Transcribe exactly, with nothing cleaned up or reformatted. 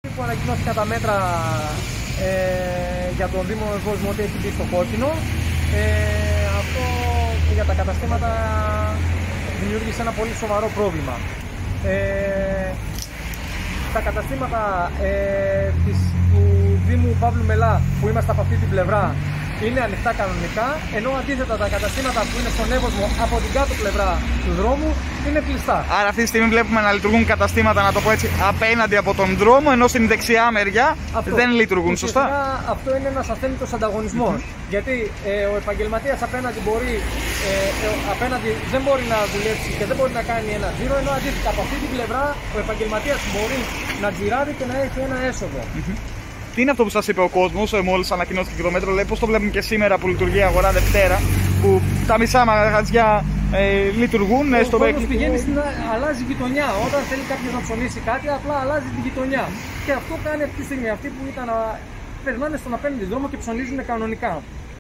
Που ανακοινώθηκαν τα μέτρα ε, για τον Δήμο Κόσμο ότι έχει μπει στο κόκκινο. Ε, αυτό για τα καταστήματα δημιούργησε ένα πολύ σοβαρό πρόβλημα. Ε, τα καταστήματα ε, της, του Δήμου Παύλου Μελά που είμαστε από αυτή την πλευρά είναι ανοιχτά κανονικά, ενώ αντίθετα τα καταστήματα που είναι στον Εύωσμο από την κάτω πλευρά του δρόμου είναι κλειστά. Άρα αυτή τη στιγμή βλέπουμε να λειτουργούν καταστήματα, να το πω έτσι, απέναντι από τον δρόμο, ενώ στην δεξιά μεριά αυτό δεν λειτουργούν, σωστά. Αυτό είναι ένας αθέμητος ανταγωνισμός. Mm-hmm. Γιατί ε, ο επαγγελματίας απέναντι, μπορεί, ε, ε, απέναντι δεν μπορεί να δουλέψει και δεν μπορεί να κάνει ένα τζίρο, ενώ αντίθετα από αυτή την πλευρά ο επαγγελματίας μπορεί να τζιράρει και να έχει ένα έσοδο. Mm-hmm. Τι είναι αυτό που σας είπε ο κόσμος, μόλις ανακοινώθηκε το μέτρο, λέει, πώς το βλέπουμε και σήμερα που λειτουργεί η αγορά Δευτέρα, που τα μισά μαγαζιά ε, λειτουργούν ο στο κόσμος πηγαίνει στην, αλλάζει γειτονιά. Όταν θέλει κάποιος να ψωνίσει κάτι, απλά αλλάζει τη γειτονιά. Και αυτό κάνει αυτή τη στιγμή. Αυτοί που ήταν, περνάνε στον απέναντι δρόμο και ψωνίζουν κανονικά.